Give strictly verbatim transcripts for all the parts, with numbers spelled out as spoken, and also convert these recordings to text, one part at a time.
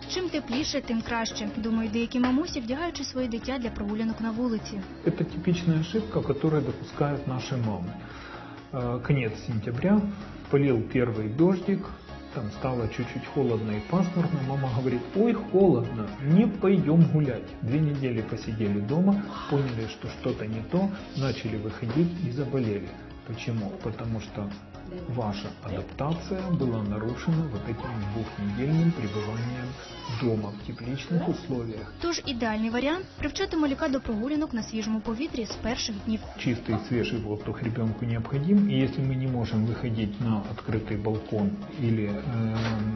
Чим тепліше, тим краще, думають деякі мамусі, вдягаючи своє дитя для прогулянок на вулиці. Це типічна ошибка, яку допускають наші мами. Конец сентября, полил первый дождик, там стало чуть-чуть холодно и пасмурно. Мама говорит: ой, холодно, не пойдем гулять. Две недели посидели дома, поняли, что что-то не то, начали выходить и заболели. Почему? Потому что ваша адаптация была нарушена вот этим двухнедельным пребыванием дома в тепличних условиях. Тож ідеальний варіант – привчати малюка до прогулянок на свіжому повітрі з перших днів. Чистый и свежий воздух ребенку необходим, и если мы не можем выходить на открытый балкон или э,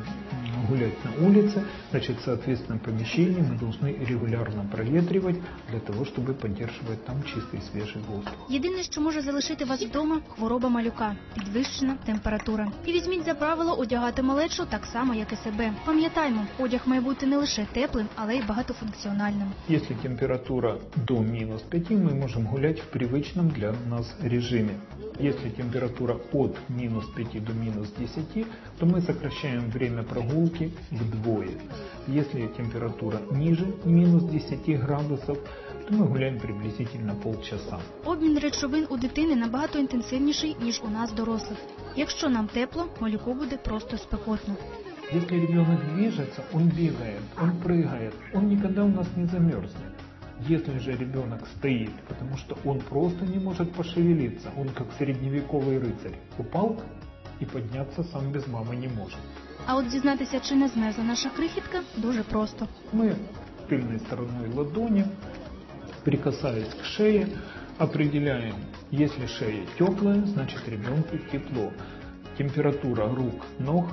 гулять на улице, значит, соответственно, помещение мы должны регулярно проветривать для того, чтобы поддерживать там чистый свежий воздух. Єдине, що може залишити вас вдома – хвороба малюка, підвищена температура. І візьміть за правило одягати малечу так само, як і себе. Пам'ятаймо, одяг має бути не лише теплим, але й багатофункціональним. Если температура до минус пяти, мы можем гулять в привычном для нас режиме. Если температура от минус пяти до минус десяти, то мы сокращаем время прогулки вдвое. Если температура ниже минус десяти градусов, то мы гуляем приблизительно полчаса. Обмін речовин у дитини набагато інтенсивніший, ніж у нас дорослих. Якщо нам тепло, малюку буде просто спекотно. Если ребенок движется, он бегает, он прыгает, он никогда у нас не замерзнет. Если же ребенок стоит, потому что он просто не может пошевелиться, он как средневековый рыцарь, упал и подняться сам без мамы не может. А от дізнатися, чи не змерзла наша крихітка, дуже просто. Мы тыльной стороной ладони, прикасаясь к шее, определяем, если шея теплая, значит ребенку тепло. Температура рук, ног,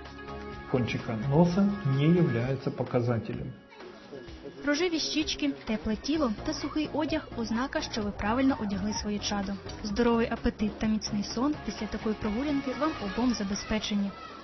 кончика носа не является показателем. Рожеві щічки, тепле тіло та сухий одяг – ознака, що ви правильно одягли своє чадо. Здоровий апетит та міцний сон після такої прогулянки вам обом забезпечені.